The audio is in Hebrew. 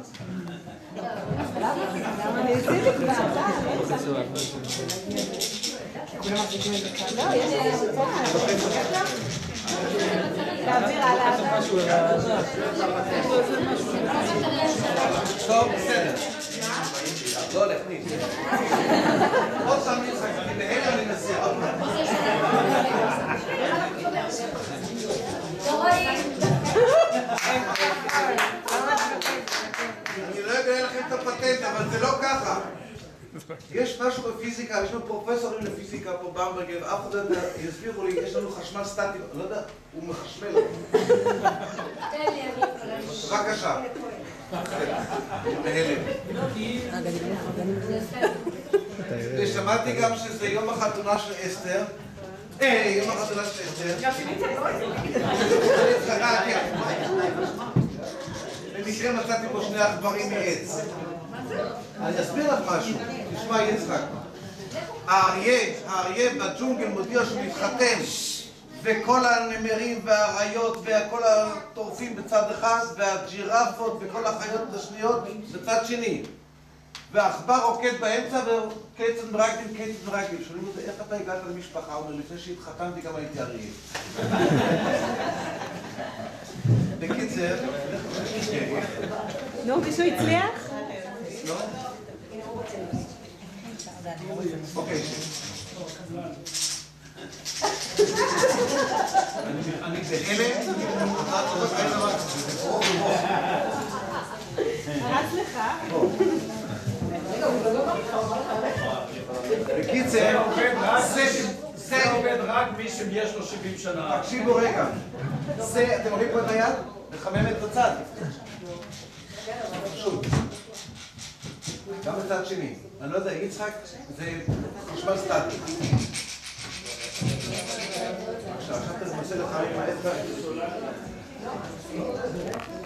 למה אני אעשה לי כבר? כולם מחזיקים את זה כאן? לא, יש לי להעביר הלאה. טוב, בסדר. לא, להכניס. עוד פעם נצחק, אני בהלם אני מנסה, עוד פעם. אני לא אגלה לכם את הפטנט, אבל זה לא ככה. יש משהו בפיזיקה, יש לנו פרופסורים לפיזיקה פה במברגר, אף אחד לא יסבירו לי, יש לנו חשמל סטטי, לא יודע, הוא מחשמל אותי. בבקשה. בהלם. ושמעתי גם שזה יום החתונה של אסתר. יום החתונה של אסתר. במקרה מצאתי פה שני עכברים מעץ. אני אסביר לך משהו, תשמע יצחק. האריה בג'ונגל מודיע שהוא מתחתן וכל הנמרים והאריות וכל הטורפים בצד אחד והג'ירפות וכל החיות השניות בצד שני והעכבר רוקד באמצע וקצת מרגלים שואלים אותי איך אתה הגעת למשפחה? הוא אומר לפני שהתחתנתי גם הייתי אריה. בקיצר נו, מישהו הצליח? לא? אוקיי. אני בהלם. רץ לך. בקיצר, זה עובד רק מי שיש לו 70 שנה. תקשיבו רגע. אתם רואים פה את היד? מחממת בצד. פשוט. גם בצד שני. אני לא יודע, יצחק זה חשמל סטטי. עכשיו אתה מנסה לחמם עם האצבע.